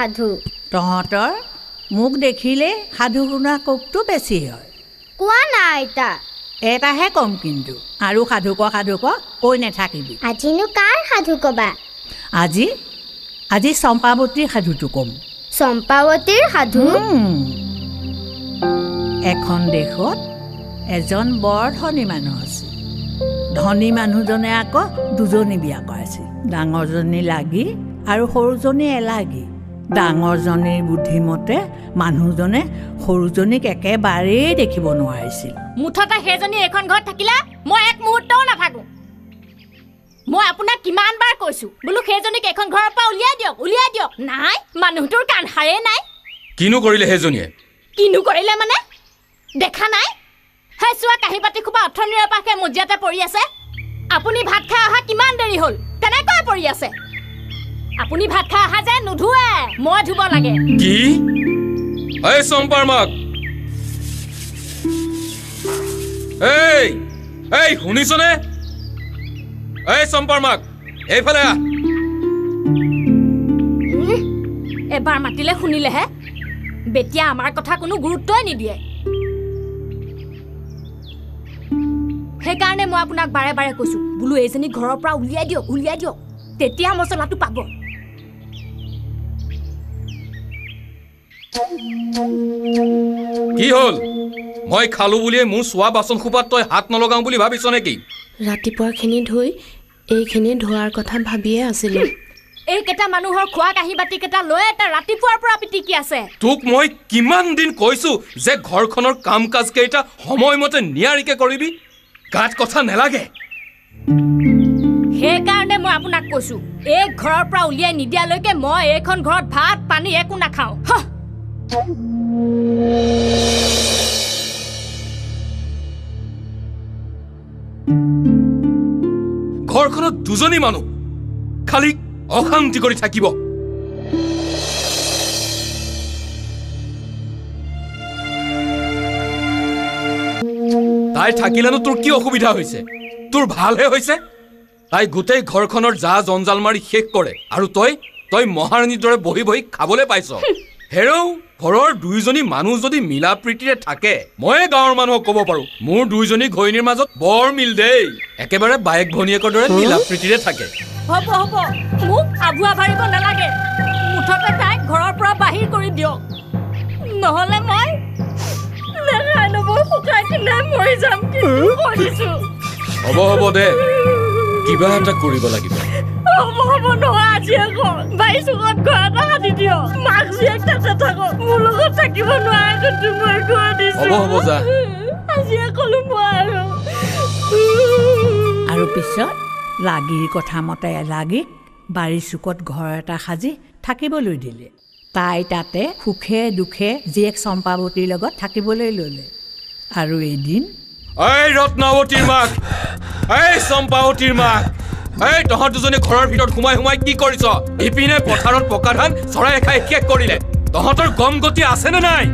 সাধু তহঁতৰ মোক দেখিলে সাধু শুনা কোকটো বেছি হয় কোৱা নাই আইতা এটাহে কম কিন্তু আৰু সাধু কৈ নাথাকিবি আজিনো কাৰ সাধু কবা আজি চম্পাৱতীৰ সাধুটো কম চম্পাৱতীৰ সাধু এখন দেশত এজন বৰ ধনী মানুহ আছিল ধনী মানুহজনে আকৌ দুজনী বিয়া কৰাইছিল ডাঙৰজনী লাগি আৰু সৰুজনী এলাগি ডাঙৰজনীৰ বুদ্ধিমতে মানুহজনে সৰুজনীক একেবাৰেই দেখিব নোৱাৰিছিল মুঠতে সেইজনী এখন ঘৰত থাকিলে মই এক মুহূৰ্তও নাথাকো মই আপোনাক কিমান বাৰ কৈছো বোলো সেইজনীক এখন ঘৰৰ পৰা উলিয়াই দিয়ক নাই মানুহটোৰ কাণ হাৰে নাই কিনো কৰিলে সেইজনীয়ে কিনো কৰিলে মানে দেখা নাই হে চোৱা কাহি পাতি খুবা অথনিৰ পাকে মজিয়াতে পৰি আছে আপুনি ভাত খাই অহা কিমান দেৰি হ'ল তেনেকৈ পৰি আছে আপুনি ভাত খাই অহা যে নুধুৱে মই ধুব লাগে কি এই চম্পাৰ মাক এই শুনিছনে এই চম্পাৰ মাক এইফালে আহ এবাৰ মাতিলে শুনিলেহে বেতিয়া আমাৰ কথা কোনো গুৰুত্বই নিদিয়ে সেইকাৰণে মই আপোনাক বাৰে বাৰে কৈছো বোলো এইজনী ঘৰৰ পৰা উলিয়াই দিয়ক তেতিয়া মছলাটো পাব কি হ'ল মই খালো বুলিয়ে মোৰ চোৱা বাচন খোপাত তই হাত নলগাও বুলি ভাবিছ নেকি ৰাতিপুৱাৰখিনি ধুই এইখিনি ধোৱাৰ কথা ভাবিয়ে আছিলো এইকেইটা মানুহৰ খোৱা কাহি বাতি কেইটা লৈ এটা ৰাতিপুৱাৰ পৰা পিটিকি আছে তোক মই কিমান দিন কৈছো যে ঘৰখনৰ কাম কাজ কেইটা সময়মতে নিয়াৰিকে কৰিবি গাত কথা নেলাগে সেইকাৰণে মই আপোনাক কৈছো এই ঘৰৰ পৰা উলিয়াই নিদিয়ালৈকে মই এইখন ঘৰত ভাত পানী একো নাখাওঁ ঘৰখনত দুজনী মানুহ খালি অশান্তি কৰি থাকিব তাই থাকিলেনো তোৰ কি অসুবিধা হৈছে তোৰ ভালহে হৈছে তাই গোটেই ঘৰখনৰ যা জঞ্জাল মাৰি শেষ কৰে আৰু তই মহাৰাণীৰ দৰে বহি বহি খাবলৈ পাইছ হেৰৌ ঘৰৰ দুইজনী মানুহ যদি মিলা প্ৰীতিৰে থাকে মই গাঁৱৰ মানুহক ক'ব পাৰো মোৰ দুইজনী ঘৈণীৰ মাজত বৰ মিল দেই একেবাৰে বায়েক ভনীয়েকৰ দৰে মিলা প্ৰীতিৰে থাকে হ'ব মোক আভুৱা ভাৰিব নালাগে মুঠতে তাইক ঘৰৰ পৰা বাহিৰ কৰি দিয়ক নহ'লে মই নেখাই নবৈ শুকাই কিনে মৰি যাম হ'ব দে কিবা এটা কৰিব লাগিব হ'ব নহয় আজি আকৌ বাই চুকত ঘৰ এটা কাটি দিয় মাক জীয়েক তাতে থাকক মোৰ লগত থাকিব নোৱাৰে মই কৈ দিছো হ'ব যা আজি ক'লো মই আৰু পিছত লাগীৰ কথা মতে এলাগীক বাৰী চুকত ঘৰ এটা সাজি থাকিবলৈ দিলে তাই তাতে সুখে দুখে জীয়েক চম্পাৱতীৰ লগত থাকিবলৈ ল'লে আৰু এদিন এই ৰত্নাৱতীৰ মাক এই চম্পাৱতীৰ মাক এই তহঁত দুজনী ঘৰৰ ভিতৰত সোমাই কি কৰিছ ইপিনে পথাৰত পকা ধান চৰাই খাই শেষ কৰিলে তহঁতৰ গম গতি আছে নে নাই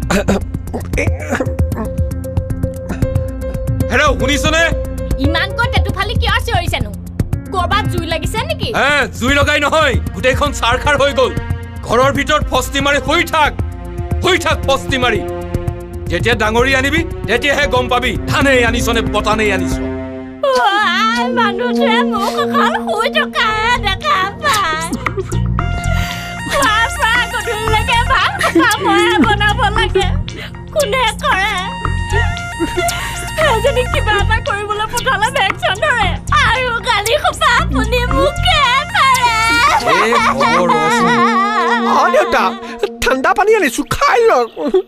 হেৰৌ শুনিছনে ইমানকৈ তেতুফালি কিয় চিঞৰিছেনো কৰবাত জুই লাগিছে নেকি জুই লগাই নহয় গোটেইখন চাৰখাৰ হৈ গ'ল ঘৰৰ ভিতৰত ফস্তি মাৰি শুই থাক ফস্তি মাৰি যেতিয়া ডাঙৰি আনিবি তেতিয়াহে গম পাবি ধানেই আনিছনে পতানেই আনিছ মানুহটোৱে মোক অকল শুই থকা দেখা পায় গধূলিলৈকে ভাত মই বনাব লাগে কোনে কৰে সেইজনী কিবা এটা কৰিবলৈ পঠালে ভেকচন ধৰে আৰু গালি খোপা আপুনি মোকে দেউতা ঠাণ্ডা পানী আনিছো খাই লওক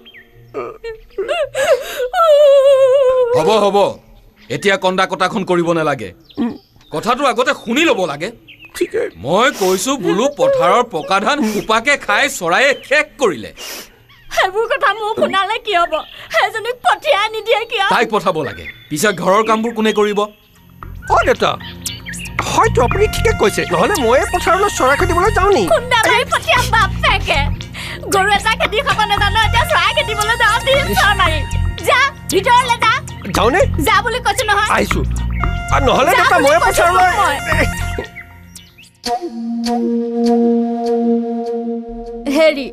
হ'ব এতিয়া কন্দা কটাখন কৰিব নালাগে কথাটো আগতে শুনি ল'ব লাগে মই কৈছো বোলো পথাৰৰ পকা ধান সোপাকে খাই চৰায়ে শেষ কৰিলে সেইবোৰ কথা মোক শুনালে কি হ'ব সেইজনীক পঠিয়াই নিদিয়ে কিয় তাইক পঠাব লাগে পিছে ঘৰৰ কামবোৰ কোনে কৰিব দেউতা হয়তো আপুনি ঠিকে কৈছে নহ'লে মই পথাৰলৈ চৰাই খেদিবলৈ যাওঁ নি পঠিয়াম বাপেকে গৰু এটা খেদি খাব নাজানো এতিয়া চৰাই খেদিবলৈ যাওঁ দিম মাৰি যা ভিতৰলৈ যা যাওঁনে যা বুলি কৈছো নহয় আহিছো নহ'লে দেউতা মই পথাৰলৈ হেৰি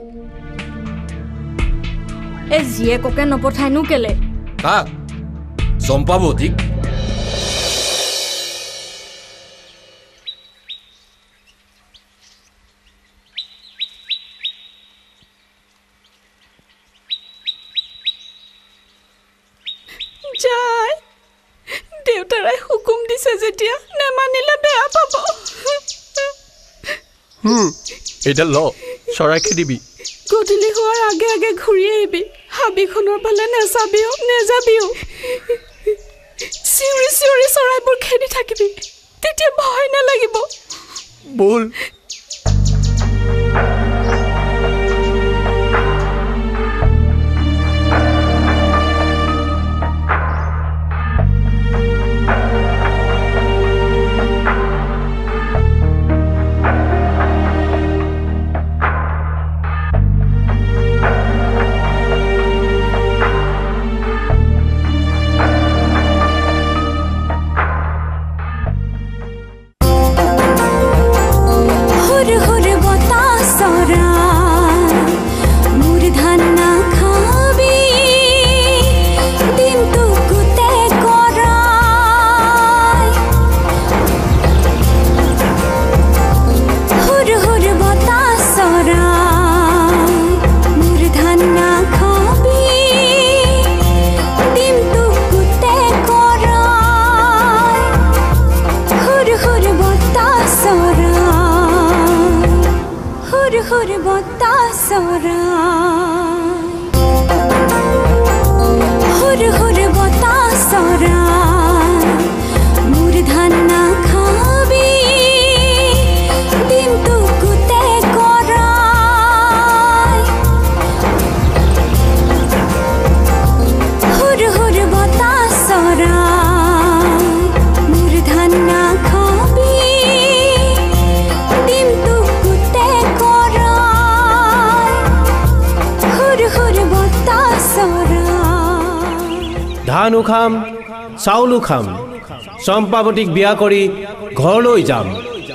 এই জীয়েককে নপঠাইনো কেলে কাক চম্পাৱতীক যায় দেউতাৰাই হুকুম দিছে যেতিয়া নেমানিলে বেয়া পাব এইডাল ল চৰাই খেদিবি গধূলি হোৱাৰ আগে আগে ঘূৰি আহিবি হাবিখনৰ ফালে নেচাবিও নেযাবিও চিঞৰি চিঞৰি চৰাইবোৰ খেদি থাকিবি তেতিয়া ভয় নালাগিব বল ধানো খাম চাউলো খাম চম্পাৱতীক বিয়া কৰি ঘৰলৈ যাম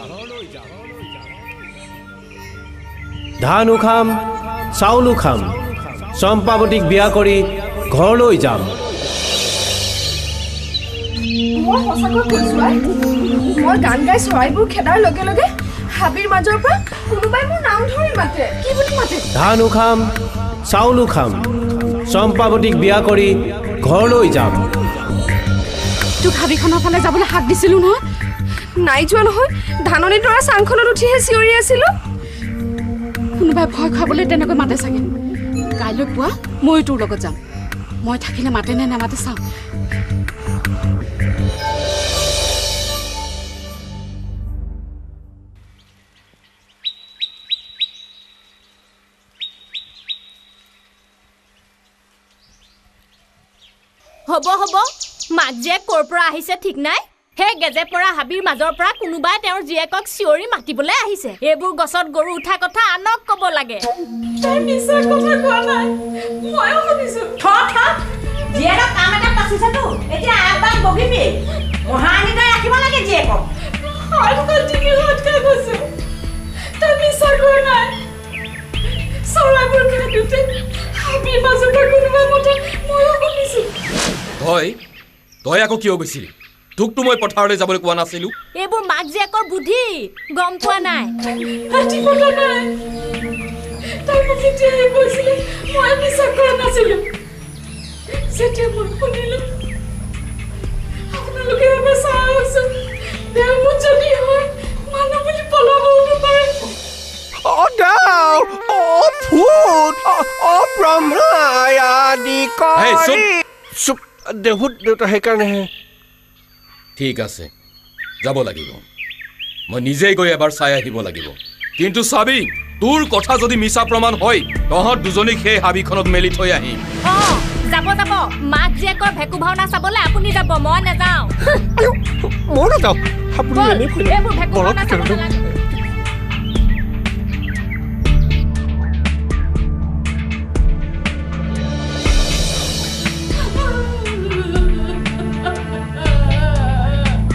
ধানো খাম চাউলো খাম চম্পাৱতীক বিয়া কৰি ঘৰলৈ যাম মই সঁচাকৈ কৈছোঁ মই গান গাই চৰাইবোৰ খেদাৰ লগে লগে হাবিৰ মাজৰ পৰা কোনোবাই মোৰ নাম ধৰি মাতে কি বুলি মাতে ধানো খাম চাউলো খাম চম্পাৱতীক বিয়া কৰি ঘৰলৈ যাম তোক হাবিখনৰ ফালে যাবলৈ হাক দিছিলোঁ নহয় নাই যোৱা নহয় ধাননিৰ দৰা চাংখনত উঠিহে চিঞৰি আছিলোঁ কোনোবাই ভয় খুৱাবলৈ তেনেকৈ মাতে চাগে কাইলৈ পুৱা ময়ো তোৰ লগত যাম মই থাকিলে মাতে নে নামাতে চাওঁ হ'ব হ'ব মাক জীয়েক ক'ৰ পৰা আহিছে ঠিক নাই সেই গেজে পৰা হাবিৰ মাজৰ পৰা কোনোবাই তেওঁৰ জীয়েকক চিঞৰি মাতিবলৈ আহিছে এইবোৰ গছত গৰু উঠা কথা আনক ক'ব লাগে তাই মিছা কথা কোৱা নাই ময়ো শুনিছোঁ জীয়েকক কাম এটা পাচিছেতো এতিয়া একদম বহিবি মহানিতাই ৰাখিব লাগে জীয়েকক তাই মিছা কোৱা নাই চৰাইবোৰ খেদোতে হাবিৰ মাজৰ পৰা কোনোবাই মতে ময়ো শুনিছোঁ তই আকৌ কিয় গৈছিলি তোকতো মই পথাৰলৈ যাবলৈ কোৱা নাছিলো এইবোৰ মাক জীয়েকৰ বুদ্ধি গম পোৱা নাই ৰাতি পতা নাই তাই মোক যেতিয়াই কৈছিলে মই বিশ্বাস কৰা নাছিলোঁ যেতিয়া মই শুনিলোঁ আপোনালোকে এবাৰ চাই আহকচোন দেও মোৰ যদি হয় মানুহ বুলি পলাবও নোৱাৰে দেহুত দেউতা সেইকাৰণেহে ঠিক আছে যাব লাগিব মই নিজেই গৈ এবাৰ চাই আহিব লাগিব কিন্তু চাবি তোৰ কথা যদি মিছা প্ৰমাণ হয় তহঁত দুজনীক সেই হাবিখনত মেলি থৈ আহিম যাব যাব মাক জীয়েকৰ ভেকু ভাওনা চাবলৈ আপুনি যাব মই নাযাওঁ মই নাযাওঁ আপুনি এইবোৰ ভেকু ভাওনা চাব নালাগে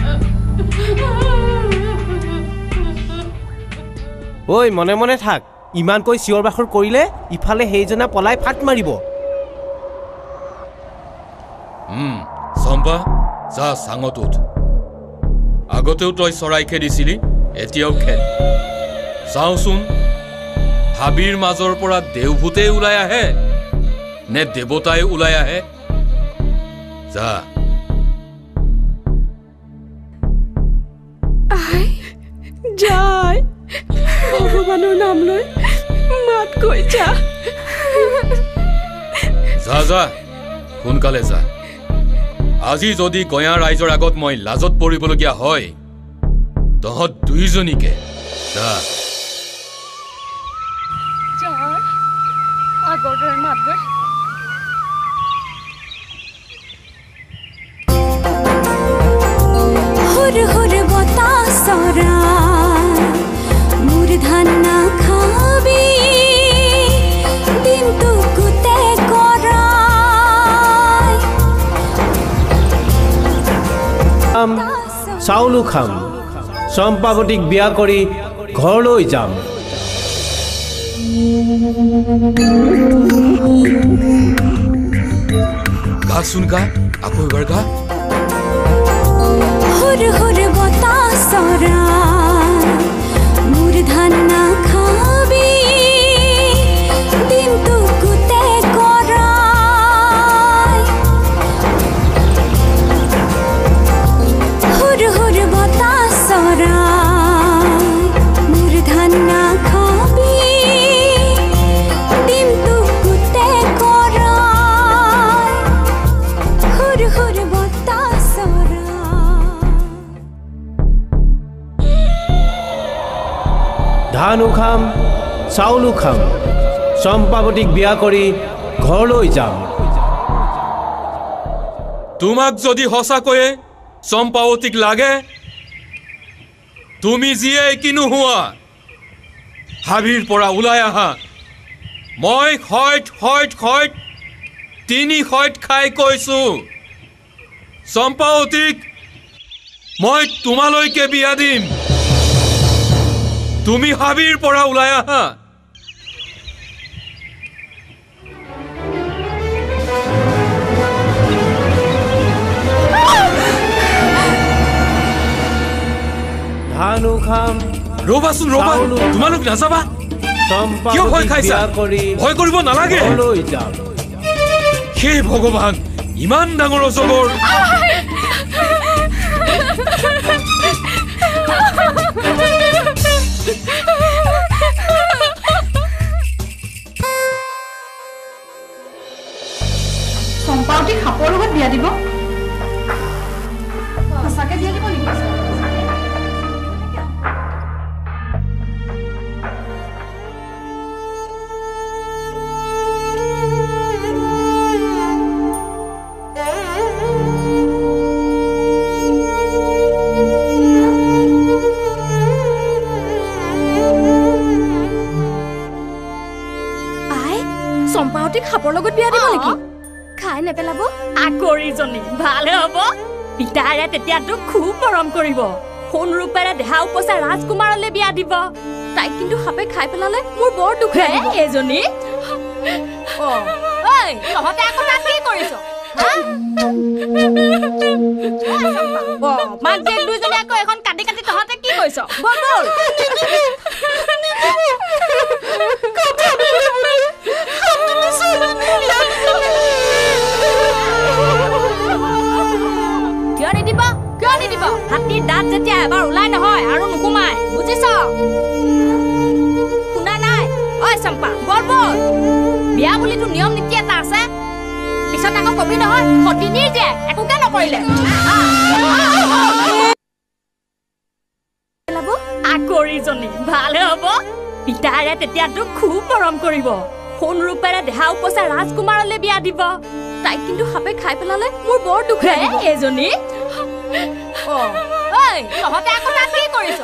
ঐ মনে মনে থাক ইমানকৈ চিঞৰ বাখৰ কৰিলে ইফালে সেইজনা পলাই ফাট মাৰিব চম্পা যা চাঙত উঠ আগতেও তই চৰাই খেদিছিলি এতিয়াও খেদ চাওঁচোন হাবিৰ মাজৰ পৰা দেওভূতেই ওলাই আহে নে দেৱতাই ওলাই আহে যা যায় ভগৱানৰ নাম লৈ মাত কৈ যা যা যা সোনকালে যা আজি যদি গঞা ৰাইজৰ আগত মই লাজত পৰিবলগীয়া হয় তহঁত দুইজনীকে যা আগৰ দৰে মাত গৈ হুৰ হুৰ বতাসৰা মোৰ ধান নাখাবি দিনটো গোটে কৰাই চাউলো খাম চম্পাৱতীক বিয়া কৰি ঘৰলৈ যাম গা চোন গা আকৌ এবাৰ গা হুৰ হুৰ বতাসৰা মোৰ ধান নাখাবি দিনটো গোটে কৰাই হুৰ হুৰ বতাসৰা মোৰ ধান নাখাবি দিনটো গোটে কৰাই হুৰ হুৰ বতাসৰা ধানো খাম চাউলো খাম চম্পাৱতীক বিয়া কৰি ঘৰলৈ যাম তোমাক যদি সঁচাকৈয়ে চম্পাৱতীক লাগে তুমি যিয়ে কি নোহোৱা হাবিৰ পৰা ওলাই আহা মই তিনি খাই কৈছো চম্পাৱতীক মই তোমালৈকে বিয়া দিম তুমি হাবিৰ পৰা ওলাই আহা ধানো খাম ৰবাচোন ৰবা তোমালোক নাযাবা কিয় ভয় খাইছা ভয় কৰিব নালাগে ঘৰলৈ যাম হে ভগৱান ইমান ডাঙৰ অজগৰ চম্পাৱতী সাপৰ লগত বিয়া দিব সঁচাকে বিয়া দিব নেকি চম্পাৱতীক সাপৰ লগত বিয়া দিব নেকি খাই নেপেলাব আকৰিজনী ভালে হ'ব পিতাৰে তেতিয়াতো খুব মৰম কৰিব সোণ ৰূপেৰে দেহা উপচা ৰাজকুমাৰলৈ বিয়া দিব তাইক কিন্তু সাপে খাই পেলালে মোৰ বৰ দুখ লাগিব এজনী তহঁতে আকৌ তাত কি কৰিছ মাক জীয়েক দুইজনী আকৌ এখন কাটি কাটি তহঁতে কি কৰিছ বল বল কিয় নিদিব হাতীৰ দাঁত যেতিয়া এবাৰ ওলাই নহয় আৰু নুকুমাই বুজিছ শুনা নাই ঐ চম্পা বল বল বিয়া বুলিতো নিয়ম নীতি এটা আছে পিছত আকৌ কবি নহয় সতিনীৰ যে একোকে নকৰিলে আকৰিজনী ভালে হ'ব পিতাৰে তেতিয়াতো খুব মৰম কৰিব সোণ ৰূপেৰে দেহা উপচা ৰাজকুমাৰলৈ বিয়া দিব তাইক কিন্তু সাপে খাই পেলালে মোৰ বৰ দুখ লাগিব এজনী তহঁতে আকৌ তাত কি কৰিছ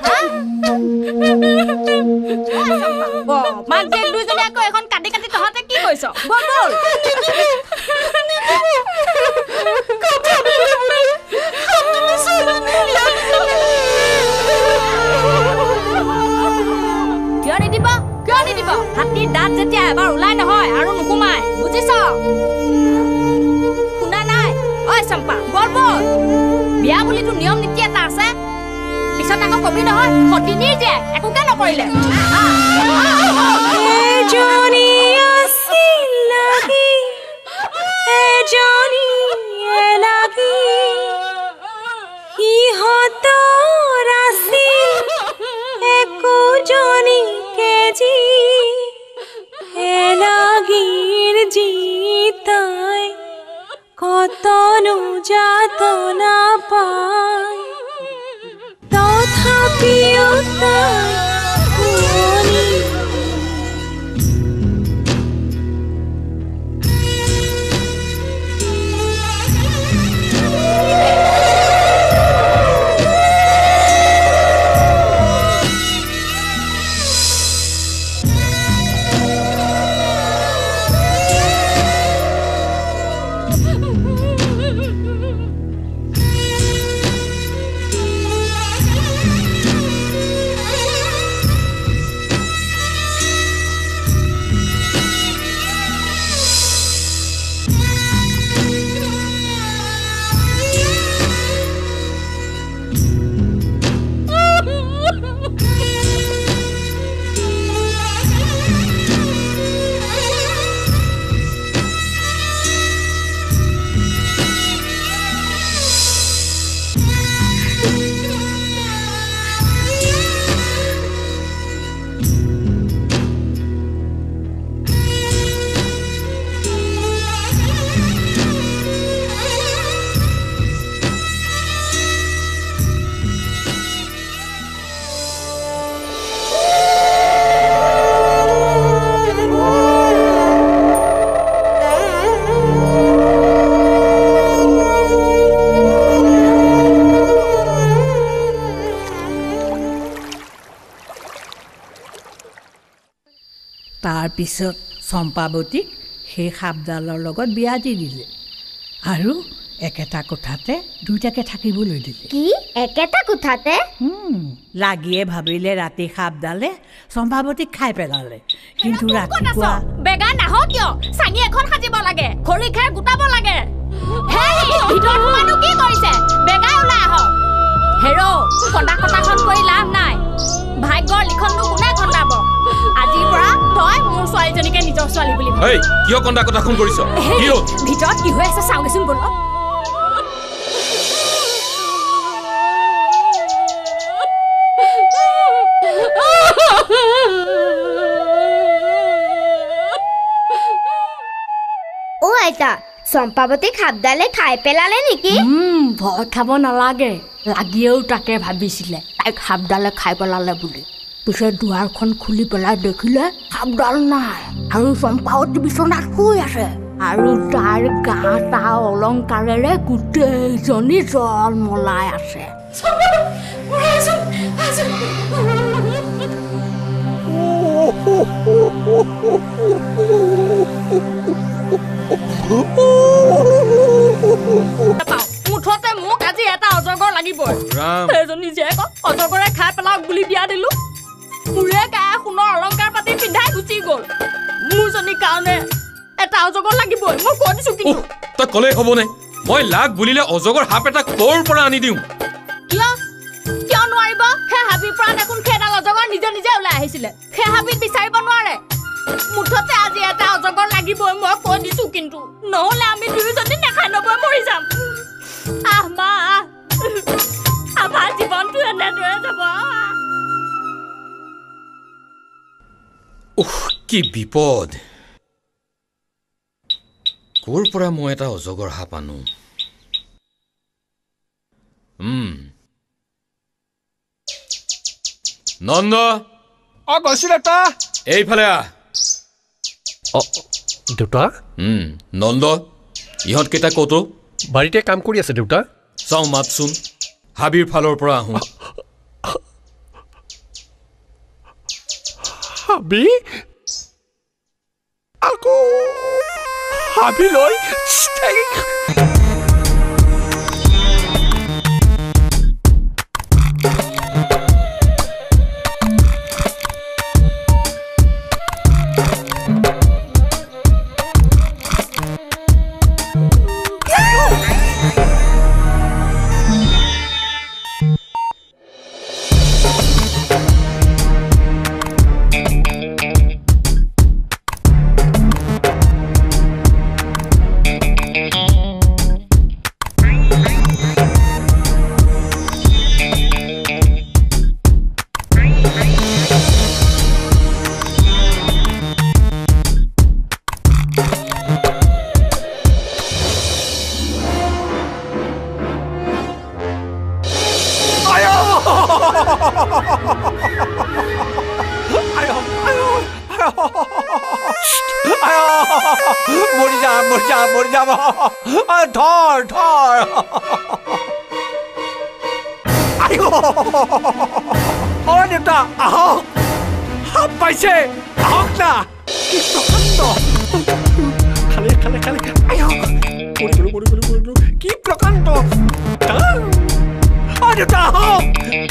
মাক জীয়েক দুইজনী আকৌ এখন কাটি কাটি তহঁতে কি কৰিছ বল বল কিয় নিদিব হাতীৰ দাঁত যেতিয়া এবাৰ ওলাই নহয় আৰু নুকুমাই বুজিছ শুনা নাই ঐ চম্পা বল বল বিয়া বুলিতো নিয়ম নীতি এটা আছে পিছত আকৌ কবি নহয় সতিনীৰ যে একোকে নকৰিলে কতনো যাতনা পায় তথাপিও তাই তাৰপিছত চম্পাৱতীক সেই সাপডালৰ লগত বিয়া দি দিলে আৰু একেটা কোঠাতে দুইটাকে থাকিবলৈ দিলে কি একেটা কোঠাতে লাগিয়ে ভাবিলে ৰাতি সাপডালে চম্পাৱতীক খাই পেলালে কিন্তু ৰাতিপুৱা বেগা নাহ কিয় চাঙি এখন সাজিব লাগে খৰি খাই গোটাব লাগে হেই ভিতৰত সোমাইনো কি কৰিছে বেগাই ওলাই আহক হেৰ কটা কটাখন কৰি লাভ নাই ভাগ্যৰ লিখনটো কোনে খন্দাব আজিৰ পৰা তই মোৰ ছোৱালীজনীকে নিজৰ ছোৱালী বুলি ভাব কিয় কন্দা কটাখন কৰিছ ভিতৰত কি হৈ আছে চাওঁগেচোন বল অ' আইতা চম্পাৱতীক সাপডালে খাই পেলালে নেকি ভয় খাব নালাগে লাগিয়েও তাকে ভাবিছিলে তাইক সাপডালে খাই পেলালে বুলি পিছে দুৱাৰখন খুলি পেলাই দেখিলে সাপডাল নাই আৰু চম্পাৱতী বিচনাত শুই আছে আৰু তাৰ গা তা অলংকাৰেৰে গোটেইজনী জলমলাই আছে মুঠতে মোক আজি এটা অজগৰ লাগিবই সেইজনী জীয়েক অজগৰে খাই পেলাওক বুলি বিয়া দিলো মোৰে গায়ে সোণৰ অলংকাৰ পাতি পিন্ধাই গুচি গ'ল মোৰজনীৰ কাৰণে এটা অজগৰ লাগিবই মই কৈ দিছো কিন্তু তই ক'লেই হ'বনে মই লাগ বুলিলে অজগৰ সাপ এটা ক'ৰ পৰা আনি দিওঁ কিয় কিয় নোৱাৰিব সেই হাবিৰ পৰা দেখোন সেইডাল অজগৰ নিজে নিজে ওলাই আহিছিলে সেই হাবিত বিচাৰিব নোৱাৰে মুঠতে আজি এটা অজগৰ লাগিবই মই কৈ দিছো কিন্তু নহ'লে আমি দুয়োজনী নেখাই নবৈ মৰি যাম মা আমাৰ জীৱনটো এনেদৰে যাব কি বিপদ ক'ৰ পৰা মই এটা অজগৰ সাপ আনো নন্দ গৈছো দেউতা এইফালে আহ দেউতা নন্দ ইহঁত কেইটা ক'তো বাৰীতে কাম কৰি আছে দেউতা চাওঁ মাতচোন হাবিৰ ফালৰ পৰা আহোঁ হাবি আকৌ হাবিলৈ মৰি যাম ধৰ আইও দেউতা আহক সাপ পাইছে আহক না কি প্ৰকাণ্ড খালে আইও মৰি কি প্ৰকাণ্ড দেউতা আহক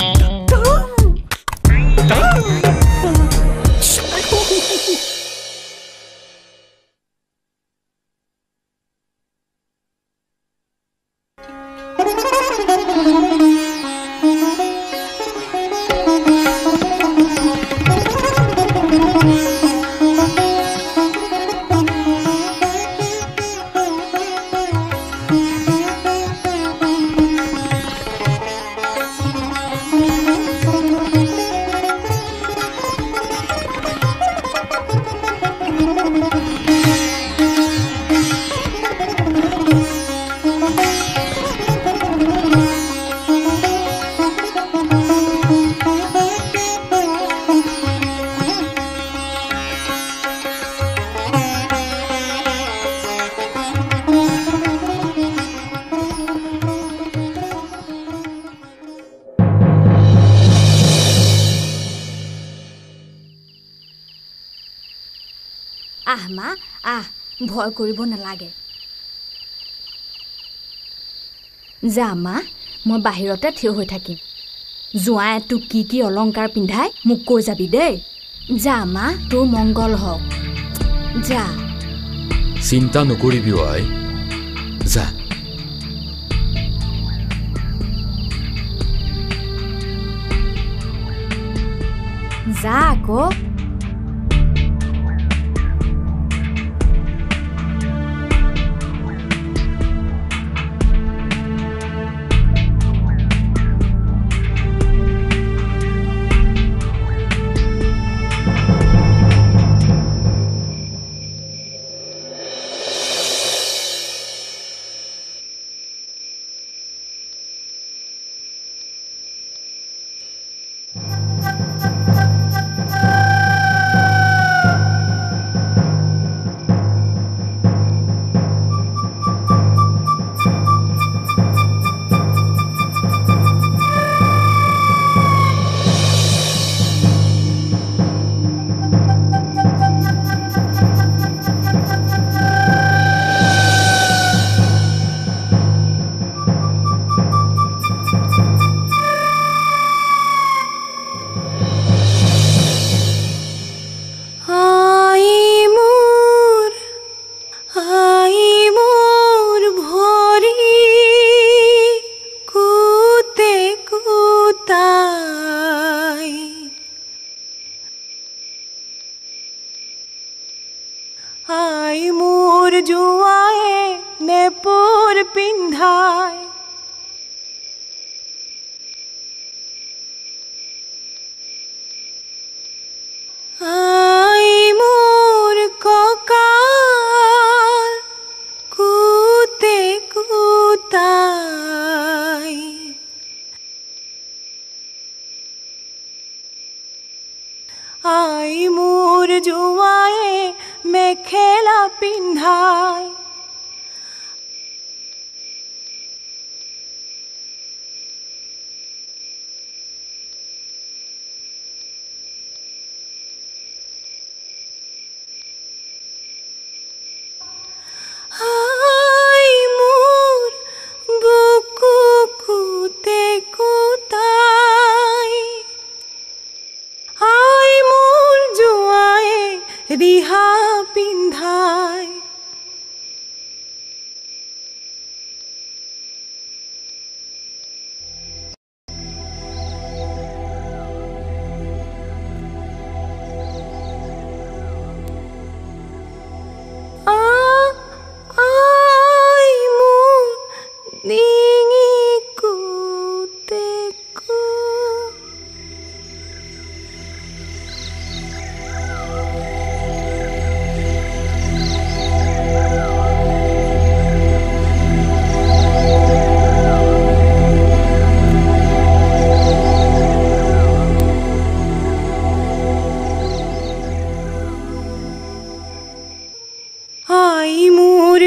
ভয় কৰিব নালাগে যা মা মই বাহিৰতে থিয় হৈ থাকিম জোঁৱাই তোক কি অলংকাৰ পিন্ধাই মোক কৈ যাবি দেই যা মা তোৰ মংগল হওক যা চিন্তা নকৰিবি আই যা যা আকৌ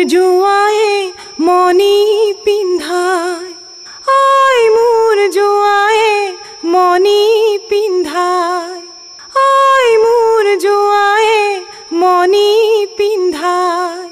জোৱায়ে মণি পিন্ধাই আই মোৰ জোৱায়ে মণি পিন্ধাই আই মোৰ জোৱায়ে মণি পিন্ধাই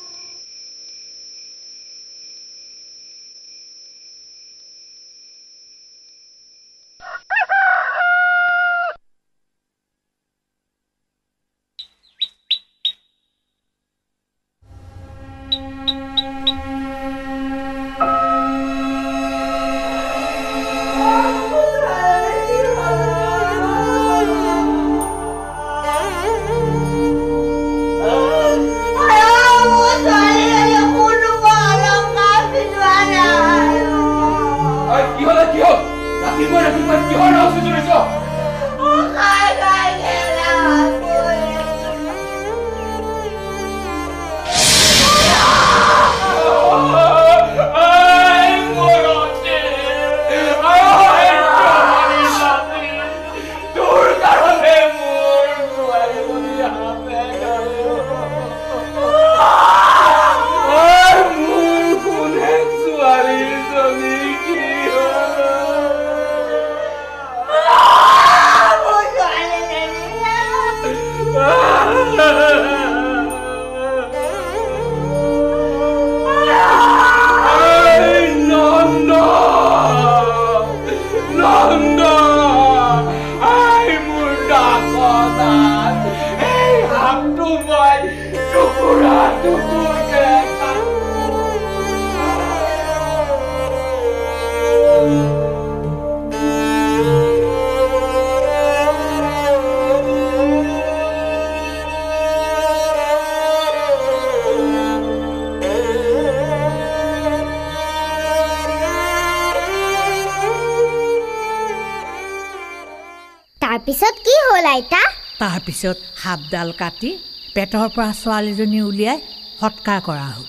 তাৰপিছত কি হ'ল আইতা? তাৰপিছত সাপডাল কাটি পেটৰ পৰা ছোৱালীজনী উলিয়াই সৎকাৰ কৰা হ'ল।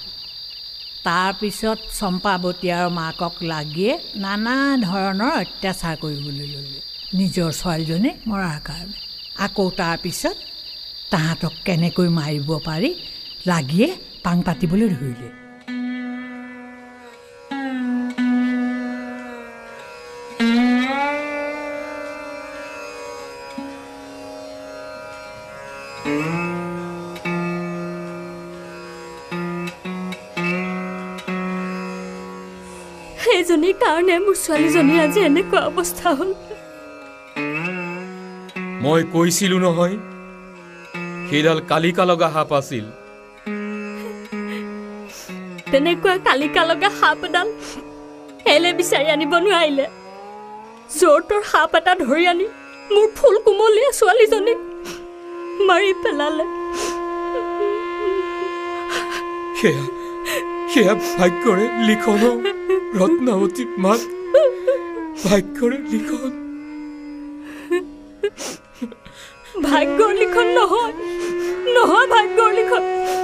তাৰপিছত চম্পাৱতী আৰু মাকক লাগিয়ে নানা ধৰণৰ অত্যাচাৰ কৰিবলৈ ল'লে নিজৰ ছোৱালীজনী মৰাৰ কাৰণে। আকৌ তাৰপিছত তাহাঁতক কেনেকৈ মাৰিব পাৰি লাগিয়ে পাং পাতিবলৈ ধৰিলে। সেইজনীৰ কাৰণে মোৰ ছোৱালীজনীৰ আজি এনেকুৱা অৱস্থা হ'ল। মই কৈছিলো নহয় সেইডাল কালিকা লগা সাপ আছিল। তেনেকুৱা কালিকা লগা সাপ এডাল এলে বিচাৰি আনিব নোৱাৰিলে। জোৰ তোৰ সাপ এটা ধৰি আনি মোৰ ফুল কোমলীয়া ছোৱালীজনীক মাৰি পেলালে। সেয়া ভাগ্যৰে লিখন ৰত্নাৱতী মাক, ভাগ্যৰে লিখন। ভাগ্যৰ লিখন নহয় ভাগ্যৰ লিখন।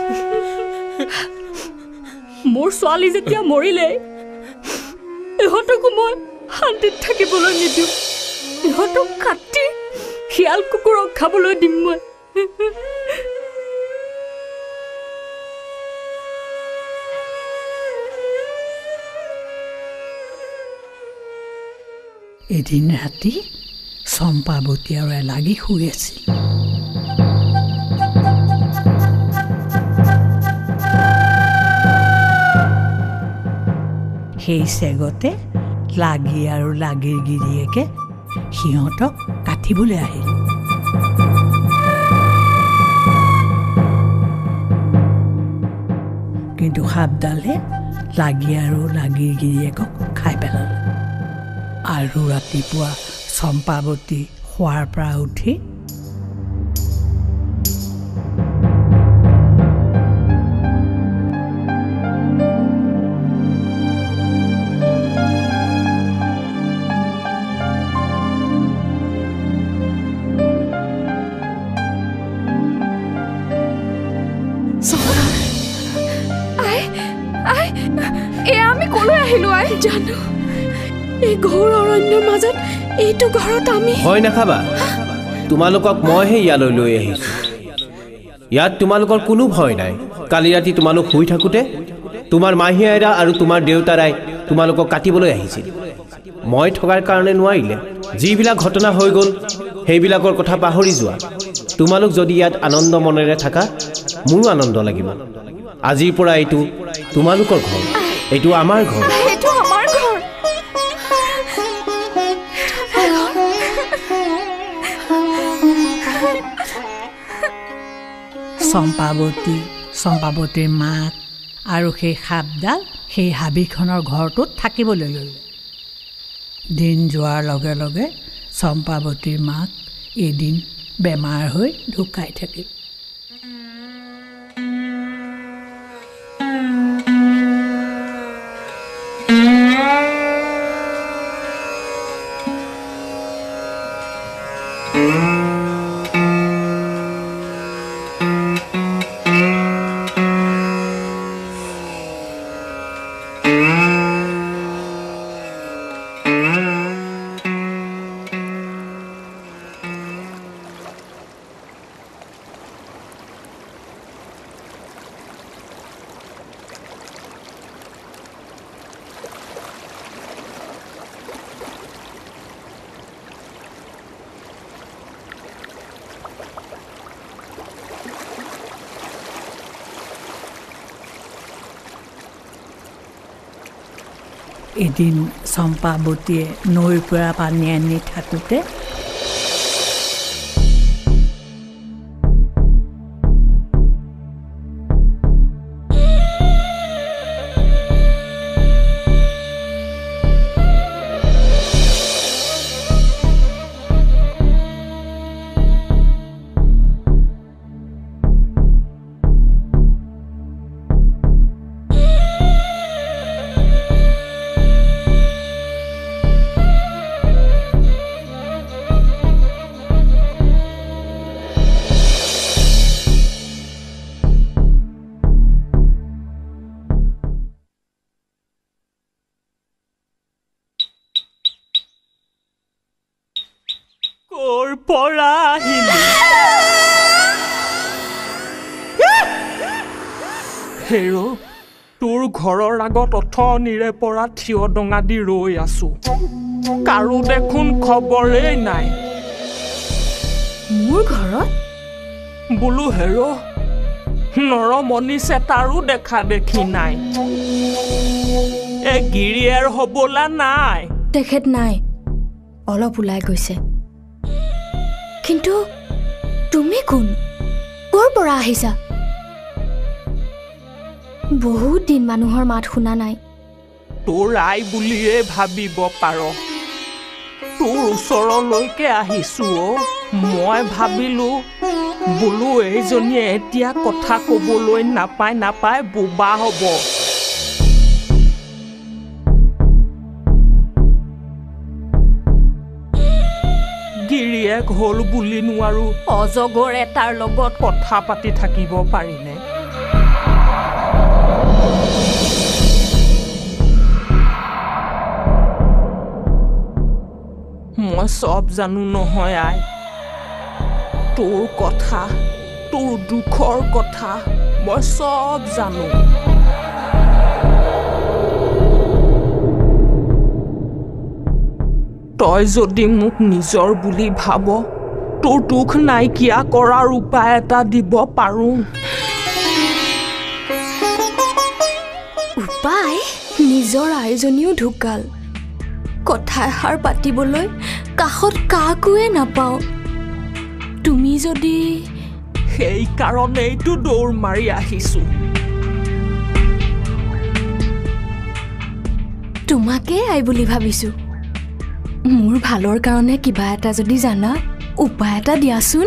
মোৰ ছোৱালী যেতিয়া মৰিলে ইহঁতকো মই শান্তিত থাকিবলৈ নিদিওঁ। ইহঁতক কাটি শিয়াল কুকুৰক খাবলৈ দিম মই। এদিন ৰাতি চম্পাৱতী আৰু এলাগী শুই আছিল। সেই চেগতে লাগি আৰু লাগীৰ গিৰিয়েকে সিহঁতক কাটিবলৈ আহিল। কিন্তু সাপডালে লাগি আৰু লাগীৰ গিৰিয়েকক খাই পেলালে। আৰু ৰাতিপুৱা চম্পাৱতী শোৱাৰ পৰা উঠি আমি কলৈ আহিলো আই জানো। এই ঘোৰ অৰণ্যৰ মাজত এইটো ঘৰত আমি ভয় নাখাবা, তোমালোকক মইহে ইয়ালৈ লৈ আহিছো। ইয়াত তোমালোকৰ কোনো ভয় নাই। কালি ৰাতি তোমালোক শুই থাকোঁতে তোমাৰ মাহী আইৰা আৰু তোমাৰ দেউতাৰাই তোমালোকক কাটিবলৈ আহিছিল মই থকাৰ কাৰণে নোৱাৰিলে যিবিলাক ঘটনা হৈ গ'ল সেইবিলাকৰ কথা পাহৰি যোৱা তোমালোক যদি ইয়াত আনন্দ মনেৰে থাকা মোৰো আনন্দ লাগিব আজিৰ পৰা এইটো তোমালোকৰ ঘৰ এইটো আমাৰ ঘৰ এইটো আমাৰ ঘৰ চম্পাৱতীৰ মাক আৰু সেই সাপডাল সেই হাবিখনৰ ঘৰটোত থাকিবলৈ ল'লে দিন যোৱাৰ লগে লগে চম্পাৱতীৰ মাক এদিন বেমাৰ হৈ ঢুকাই থাকিল এদিন চম্পাৱতীয়ে নৈৰ পৰা পানী আনি থাকোঁতে হেৰ তোৰ ঘৰৰ আগত অথনিৰে পৰা থিয় ডঙা দি ৰৈ আছো কাৰো দেখোন খবৰেই নাই মোৰ ঘৰত বোলো হেৰ নৰমণি চেতাৰো দেখা দেখি নাই গিৰিয়েৰ হবলা নাই তেখেত নাই অলপ ওলাই গৈছে কিন্তু তুমি কোন ক'ৰ পৰা আহিছা বহুত দিন মানুহৰ মাত শুনা নাই তোৰ আই বুলিয়ে ভাবিব পাৰ তোৰ ওচৰলৈকে আহিছো মই ভাবিলো বোলো এইজনীয়ে এতিয়া কথা ক'বলৈ নাপায় বোবা হ'ব গিৰিয়েক হ'ল বুলি নোৱাৰো অজগৰ এটাৰ লগত কথা পাতি থাকিব পাৰিনে মই সব জানো নহয় আই তোৰ কথা তোৰ দুখৰ কথা মই সব জানো তই যদি মোক নিজৰ বুলি ভাব তোৰ দুখ নাইকিয়া কৰাৰ উপায় এটা দিব পাৰো উপায় নিজৰ আইজনীও ঢুকাল কথা এষাৰ পাতিবলৈ কাষত কাকোৱে নাপাওঁ তুমি যদি সেই কাৰণেইতো দৌৰ মাৰি আহিছো তোমাকে আই বুলি ভাবিছো মোৰ ভালৰ কাৰণে কিবা এটা যদি জানা উপায় এটা দিয়াচোন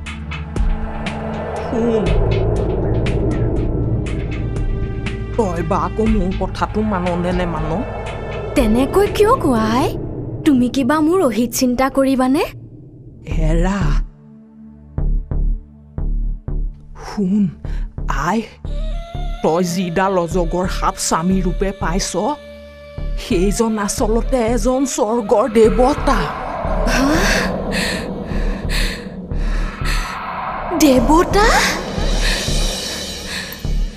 তই বা আকৌ মোৰ কথাটো মাননে নেমানো তেনেকৈ কিয় কোৱা আই তুমি কিবা মোৰ অহিত চিন্তা কৰিবানে হেৰা শুন আই তই যিডাল অজগৰ সাপ স্বামী ৰূপে পাইছ সেইজন আচলতে এজন স্বৰ্গৰ দেৱতা দেৱতা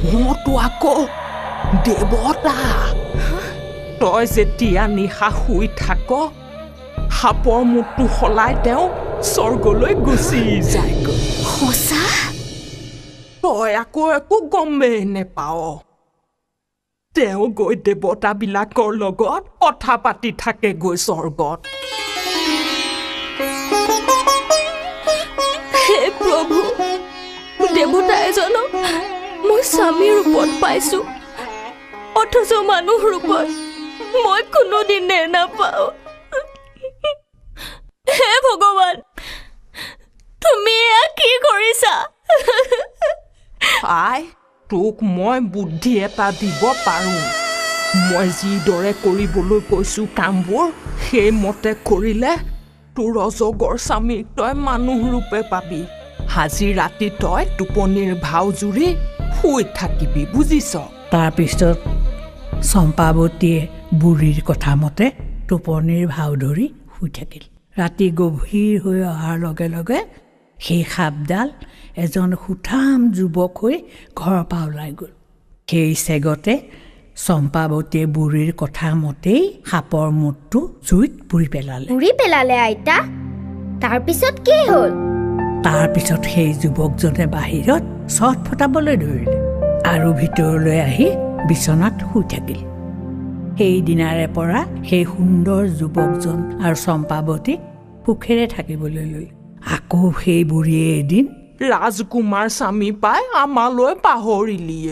মইতো আকৌ দেৱতা তই যেতিয়া নিশা শুই থাক সাপৰ মুখটো সলাই তেওঁ স্বৰ্গলৈ গুচি যায়গৈ সঁচা তই আকৌ একো গমেই নেপাৱ তেওঁ গৈ দেৱতাবিলাকৰ লগত কথা পাতি থাকে গৈ স্বৰ্গত হে প্ৰভু দেৱতা এজনক মই স্বামীৰ ৰূপত পাইছো অথচ মানুহ ৰূপত মই কোনোদিনে নাপাওঁ হে ভগৱান তুমি এয়া কি কৰিছা আই তোক মই বুদ্ধি এটা দিব পাৰোঁ মই যিদৰে কৰিবলৈ কৈছোঁ কামবোৰ সেইমতে কৰিলে তোৰ অজগৰ স্বামীক তই মানুহ ৰূপে পাবি আজি ৰাতি তই টোপনিৰ ভাও জুৰি শুই থাকিবি বুজিছ তাৰপিছত চম্পাৱতীয়ে বুঢ়ীৰ কথা মতে টোপনিৰ ভাও ধৰি শুই থাকিল ৰাতি গভীৰ হৈ অহাৰ লগে লগে সেই সাপডাল এজন সুঠাম যুৱক হৈ ঘৰৰ পৰা ওলাই গ'ল সেই চেগতে চম্পাৱতীয়ে বুঢ়ীৰ কথা মতেই সাপৰ মুঠটো জুইত পুৰি পেলালে আইতা তাৰপিছত কি হ'ল তাৰপিছত সেই যুৱকজনে বাহিৰত চট ফটাবলৈ ধৰিলে আৰু ভিতৰলৈ আহি বিচনাত শুই থাকিল সেইদিনাৰে পৰা সেই সুন্দৰ যুৱকজন আৰু চম্পাৱতীক সুখেৰে থাকিবলৈ ল'লে আকৌ সেই বুঢ়ীয়ে এদিন ৰাজকুমাৰ স্বামী পাই আমালৈ পাহৰিলিয়ে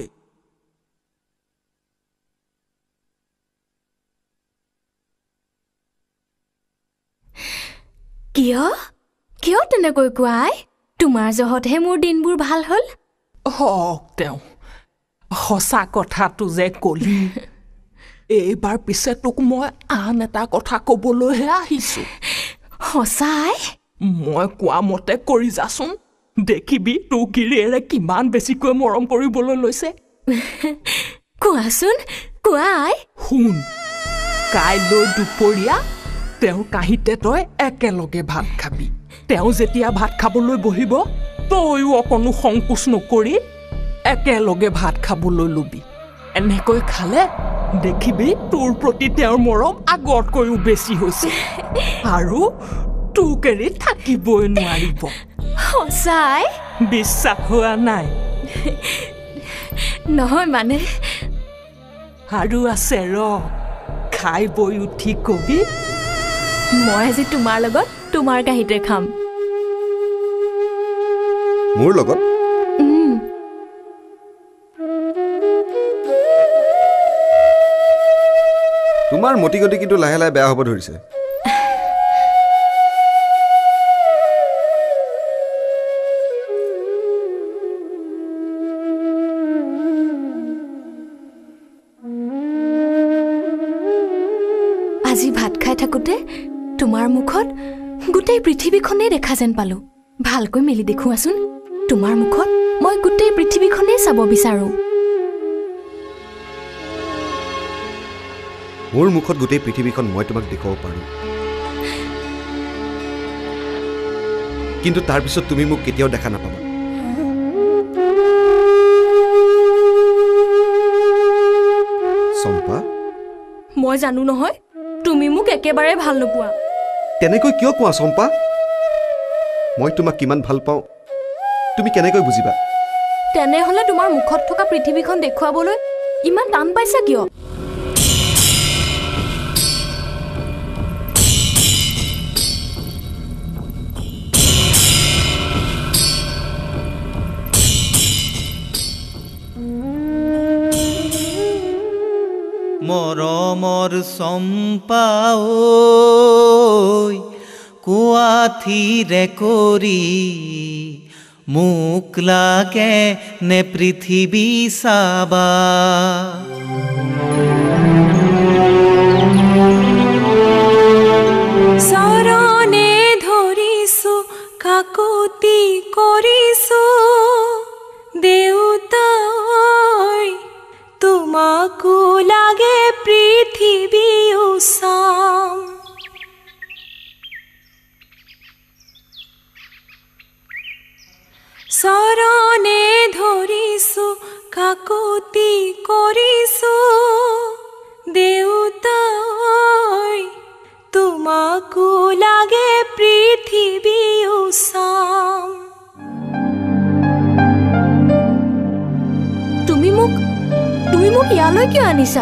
কিয় তেনেকৈ কোৱাই তোমাৰ জহতহে মোৰ দিনবোৰ ভাল হ'ল হওক তেওঁ সঁচা কথাটো যে কলি এইবাৰ পিছে তোক মই আন এটা কথা ক'বলৈহে আহিছোঁ সঁচাই মই কোৱা মতে কৰি যাচোন দেখিবি তোৰ গিৰিয়েৰে কিমান বেছিকৈ মৰম কৰিবলৈ লৈছে কোৱাচোন কোৱাই শুন কাইলৈ দুপৰীয়া তেওঁৰ কাঁহীতে তই একেলগে ভাত খাবি তেওঁ যেতিয়া ভাত খাবলৈ বহিব তইও অকণো সংকোচ নকৰি একেলগে ভাত খাবলৈ লবি এনেকৈ খালে দেখিবি তোৰ প্ৰতি তেওঁৰ মৰম আগতকৈও বেছি হৈছে আৰু তোক এৰি থাকিবই নোৱাৰিব সঁচাই বিশ্বাস হোৱা নাই নহয় মানে আৰু আছে ৰ খাই বৈ উঠি কবি মই আজি তোমাৰ লগত তোমাৰ কাঁহীতে খাম মোৰ লগত তোমাৰ মতি গতি কিন্তু লাহে লাহে বেয়া হ'ব ধৰিছে আজি ভাত খাই থাকোঁতে তোমাৰ মুখত গোটেই পৃথিৱীখনেই দেখা যেন পালোঁ ভালকৈ মেলি দেখুৱাচোন তোমাৰ মুখত মই গোটেই পৃথিৱীখনেই চাব বিচাৰোঁ মোৰ মুখত গোটেই পৃথিৱীখন মই তোমাক দেখুৱাব পাৰোঁ কিন্তু তাৰপিছত তুমি মোক কেতিয়াও দেখা নাপাবা চম্পা মই জানো নহয় তুমি মোক একেবাৰে ভাল নোপোৱা তেনেকৈ কিয় কোৱা চম্পা মই তোমাক কিমান ভাল পাওঁ তুমি কেনেকৈ বুজিবা তেনেহ'লে তোমাৰ মুখত থকা পৃথিৱীখন দেখুৱাবলৈ ইমান টান পাইছা কিয় মৰমৰ চম্পা ঐ কোৱাথিৰে কৰি মোক লাগে নে পৃথিৱী চাবা চৰণে ধৰিছো কাকতি কৰিছো দেউতা তোমাকো লাগে পৃথিৱী চাম চৰণে ধৰিছো কাকতি কৰিছো দেউতাই তোমাকো লাগে পৃথিৱী উচাম তুমি মোক ইয়ালৈ কিয় আনিছা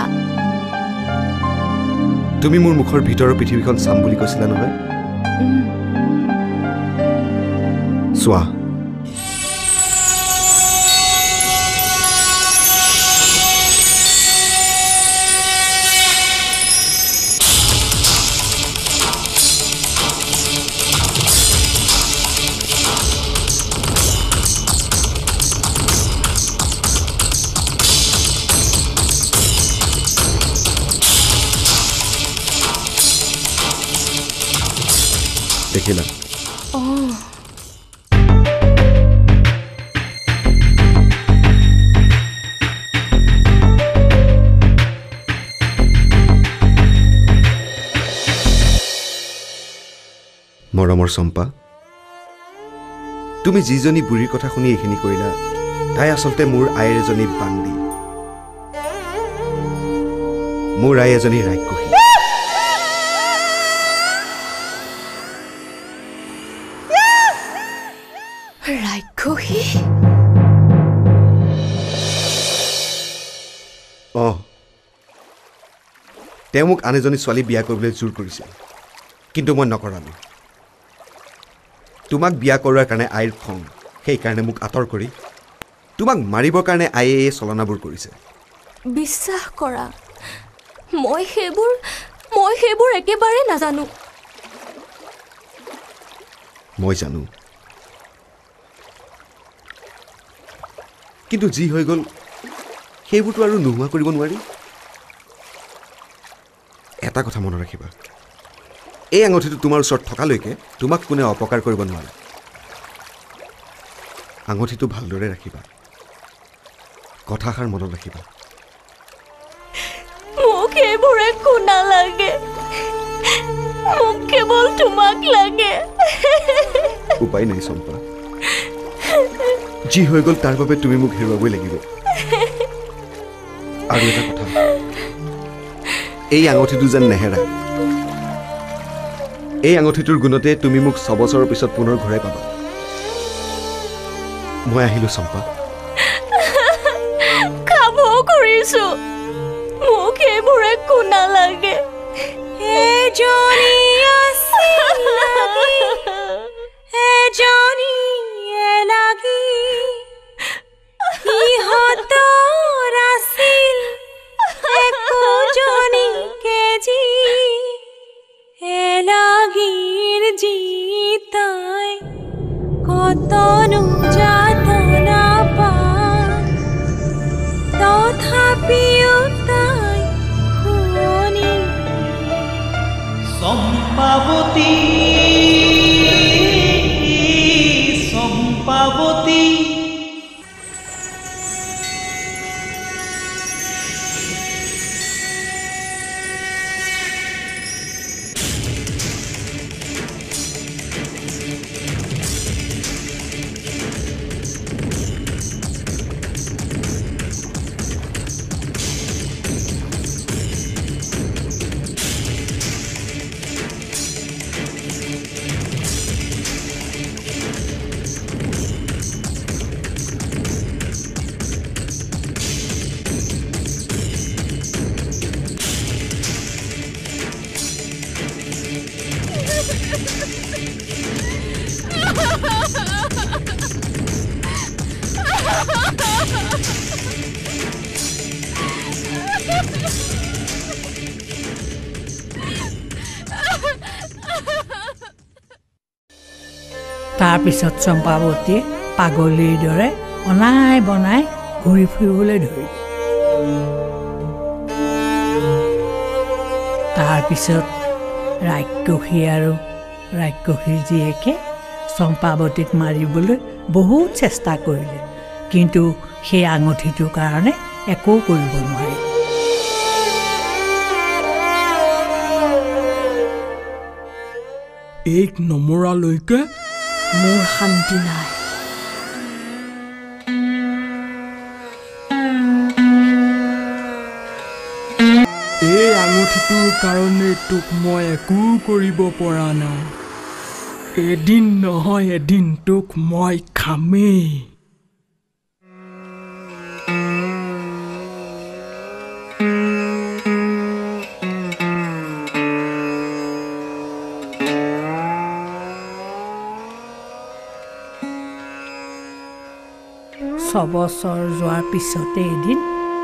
তুমি মোৰ মুখৰ ভিতৰৰ পৃথিৱীখন চাম বুলি কৈছিলা নহয় চোৱা দেখিলা মৰমৰ চম্পা তুমি যিজনী বুঢ়ীৰ কথা শুনি এইখিনি কৰিলা তাই আচলতে মোৰ আইৰ এজনী বান্দি মোৰ আই এজনী ৰাক্ষসী ৰাক্ষসী তেওঁ মোক আন এজনী ছোৱালী বিয়া কৰিবলৈ জোৰ কৰিছিল কিন্তু মই নকৰালো তোমাক বিয়া কৰোৱাৰ কাৰণে আইৰ খং সেইকাৰণে মোক আঁতৰ কৰি তোমাক মাৰিবৰ কাৰণে আইয়ে এই চলনাবোৰ কৰিছে বিশ্বাস কৰা মই সেইবোৰ একেবাৰে নাজানো মই জানো কিন্তু যি হৈ গ'ল সেইবোৰতো আৰু নোহোৱা কৰিব নোৱাৰি এটা কথা মনত ৰাখিবা এই আঙঠিটো তোমাৰ ওচৰত থকালৈকে তোমাক কোনে অপকাৰ কৰিব নোৱাৰে আঙঠিটো ভালদৰে ৰাখিবা কথাষাৰ মনত ৰাখিবা মোক এইবোৰ একো নালাগে মোক কেৱল তোমাক লাগে উপায় নাই চম্পা যি হৈ গ'ল তাৰ বাবে তুমি মোক হেৰুৱাবই লাগিব আৰু এটা কথা এই আঙঠিটো যেন নেহেৰাই এই আঙঠিটোৰ গুণতে তুমি মোক 6 বছৰৰ পিছত পুনৰ ঘূৰাই পাবা মই আহিলো চম্পা খাব কৰিছো মোক এইবোৰ একো নালাগে এজনী আছিল লাগি এজনী লাগি ইহঁতৰ আছিল একোজনী কেজি এলাগিৰ জিতাই কতনো যাতনা পায় তথাপিও তাই শুনি চম্পাৱতী চম্পাৱতী তাৰপিছত চম্পাৱতীয়ে পাগলীৰ দৰে অনাই বনাই ঘূৰি ফুৰিবলৈ ধৰিলে তাৰপিছত ৰাক্ষসী আৰু ৰাক্ষসীৰ জীয়েকে চম্পাৱতীক মাৰিবলৈ বহুত চেষ্টা কৰিলে কিন্তু সেই আঙঠিটোৰ কাৰণে একো কৰিব নোৱাৰিলে এই নমৰালৈকে মোৰ শান্তি নাই আঙুঠিটোৰ কাৰণে তোক মই একো কৰিব পৰা নাই এদিন নহয় এদিন তোক মই খামেই ছবছৰ যোৱাৰ পিছতে এদিন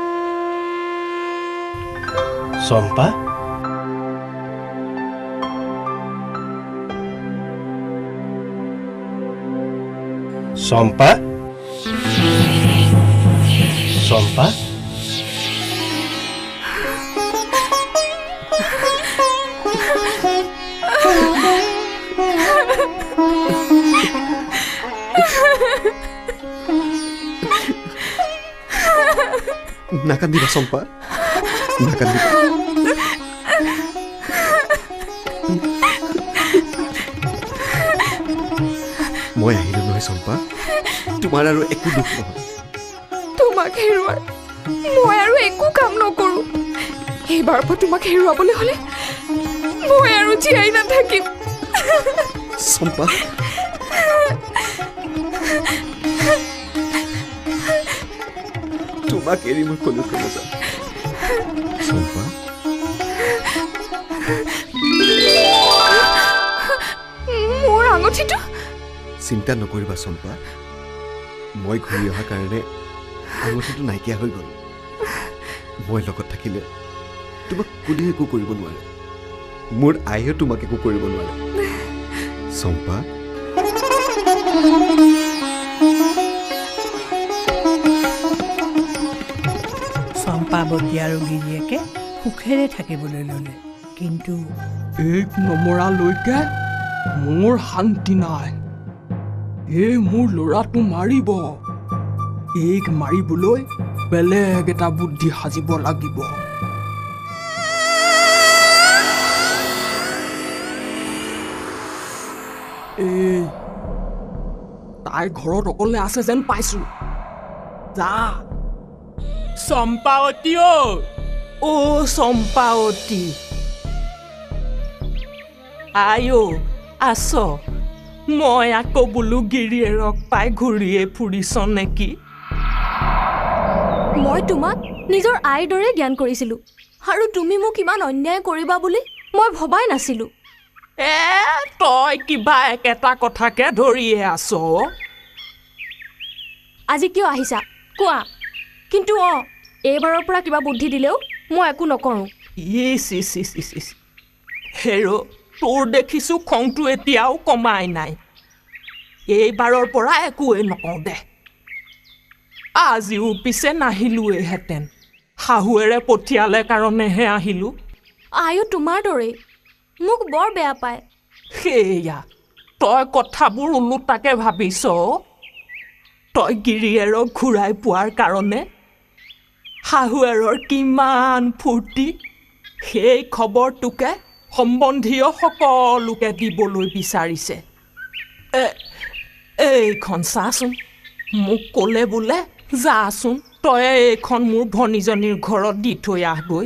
চম্পা চম্পা চম্পা নাকান্দিবা চম্পা নাকান্দিবা মই আহিলো নহয় চম্পা তোমাৰ আৰু একো দুখ নহয় তোমাক হেৰুৱাৰ মই আৰু একো কাম নকৰো এইবাৰ পৰা তোমাক হেৰুৱাবলৈ হলে মই আৰু জীয়াই নাথাকিম চম্পা তোমাক এৰি মই কলৈকো নাযাওঁ চম্পা মোৰ আঙুঠিটো চিন্তা নকৰিবা চম্পা মই ঘূৰি অহাৰ কাৰণে আঙুঠিটো নাইকিয়া হৈ গ'ল মই লগত থাকিলে তোমাক কোনেও একো কৰিব নোৱাৰে মোৰ আইও তোমাক একো কৰিব নোৱাৰে চম্পা চম্পাৱতী আৰু গিৰিয়েকে সুখেৰে থাকিবলৈ ল'লে কিন্তু এক নমৰালৈকে মোৰ শান্তি নাই এই মোৰ ল'ৰাটো মাৰিব এইক মাৰিবলৈ বেলেগ এটা বুদ্ধি সাজিব লাগিব এই তাই ঘৰত অকলে আছে যেন পাইছো যা চম্পাৱতী অ চম্পাৱতী আইও আছ মই আকৌ বোলো গিৰিয়েৰক পাই ঘূৰিয়ে ফুৰিছ নেকি মই তোমাক নিজৰ আইৰ দৰে জ্ঞান কৰিছিলোঁ আৰু তুমি মোক ইমান অন্যায় কৰিবা বুলি মই ভবাই নাছিলোঁ তই কিবা একেটা কথাকে ধৰিয়ে আছ আজি কিয় আহিছা কোৱা কিন্তু এইবাৰৰ পৰা কিবা বুদ্ধি দিলেও মই একো নকৰোঁ হেৰ' তোৰ দেখিছোঁ খংটো এতিয়াও কমাই নাই এইবাৰৰ পৰা একোৱেই নকওঁ দে আজিও পিছে নাহিলোৱেহেঁতেন শাহুৱেৰে পঠিয়ালে কাৰণেহে আহিলোঁ আইও তোমাৰ দৰেই মোক বৰ বেয়া পায় সেয়া তই কথাবোৰ ওলোটাকে ভাবিছ তই গিৰিয়েৰক ঘূৰাই পোৱাৰ কাৰণে শাহুৱেৰৰ কিমান ফূৰ্তি সেই খবৰটোকে সম্বন্ধীয় সকলোকে দিবলৈ বিচাৰিছে এইখন চাচোন মোক ক'লে বোলে যাচোন তই এইখন মোৰ ভনীজনীৰ ঘৰত দি থৈ আহগৈ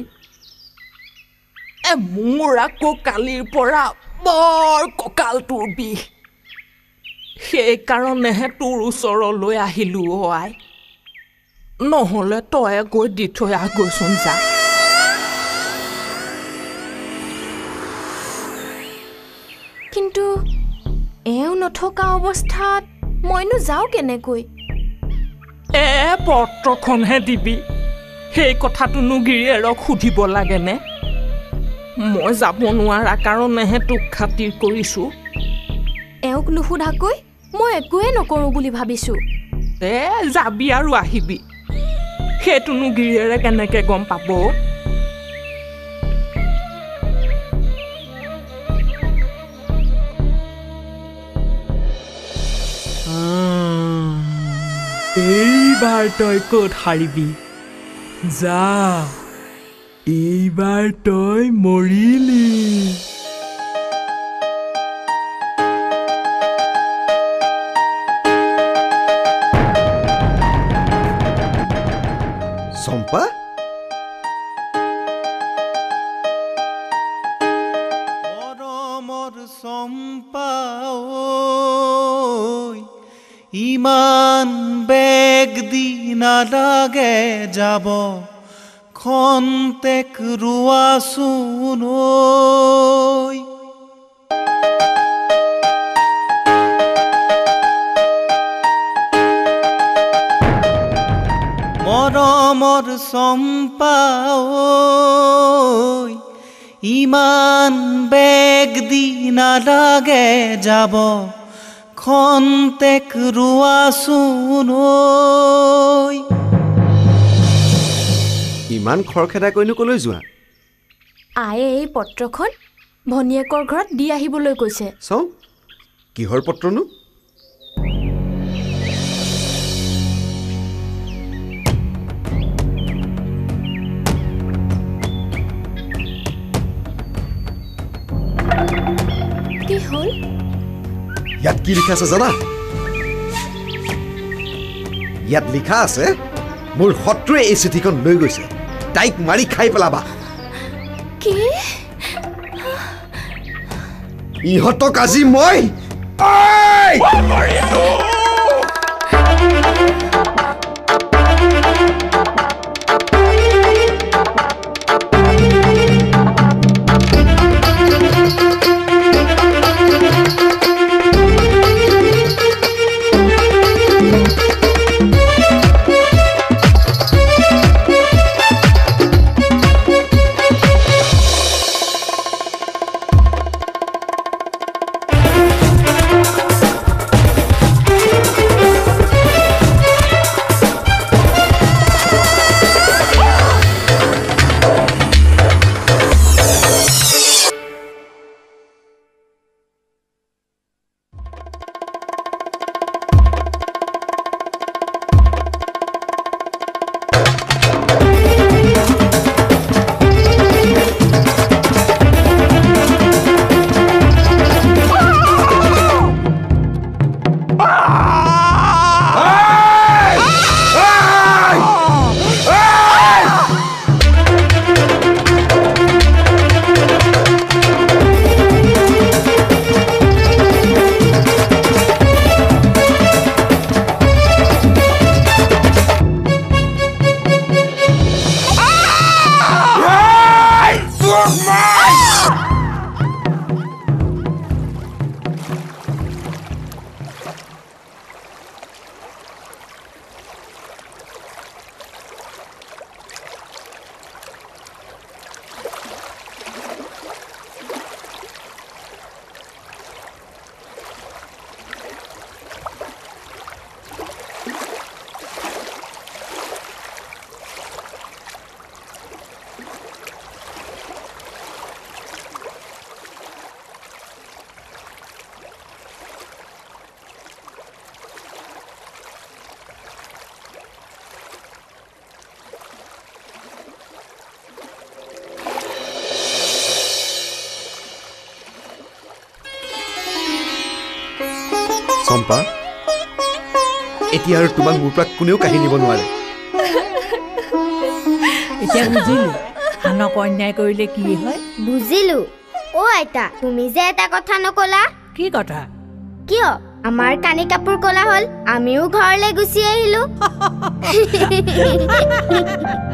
মোৰ আকৌ কালিৰ পৰা বৰ কঁকালটোৰ বিষ সেইকাৰণেহে তোৰ ওচৰলৈ আহিলোঁ আই নহ'লে তই গৈ দি থৈ আহগৈচোন যা কিন্তু এওঁ নথকা অৱস্থাত মইনো যাওঁ কেনেকৈ পত্ৰখনহে দিবি সেই কথাটোনো গিৰিয়েৰক সুধিব লাগেনে মই যাব নোৱাৰা কাৰণেহে তোক খাতিৰ কৰিছোঁ এওঁক নুসুধাকৈ মই একোৱে নকৰোঁ বুলি ভাবিছোঁ যাবি আৰু আহিবি সেইটোনো গিৰিয়েৰে কেনেকৈ গম পাব এইবাৰ তই ক'ত হাৰিবি যা এইবাৰ তই মৰিলি চম্পা ইমান বেগ দি নালাগে যাব খন্তেক ৰোৱাচোন ঐ মৰমৰ চম্পা ঐ ইমান বেগ দি নালাগে যাব খন্তেক ৰোৱাচোন ঐ ইমান খৰখেদা কৰিনো কলৈ যোৱা আয়ে এই পত্ৰখন ভনীয়েকৰ ঘৰত দি আহিবলৈ কৈছে চাও কিহৰ পত্ৰনো কি হ'ল ইয়াত কি লিখা আছে জানা ইয়াত লিখা আছে মোৰ শত্ৰুৱে এই চিঠিখন লৈ গৈছে তাইক মাৰি খাই পেলাবা কি ইহঁতক আজি মই চম্পা এতিয়া আৰু তোমাক মোৰ পৰা কোনেও কাঢ়ি নিব নোৱাৰে এতিয়া বুজিলো আনক অন্যায় কৰিলে কি হয় বুজিলো অ আইতা তুমি যে এটা কথা নকলা কি কথা কিয় আমাৰ কানি কাপোৰ কলা হল আমিও ঘৰলৈ গুচি আহিলো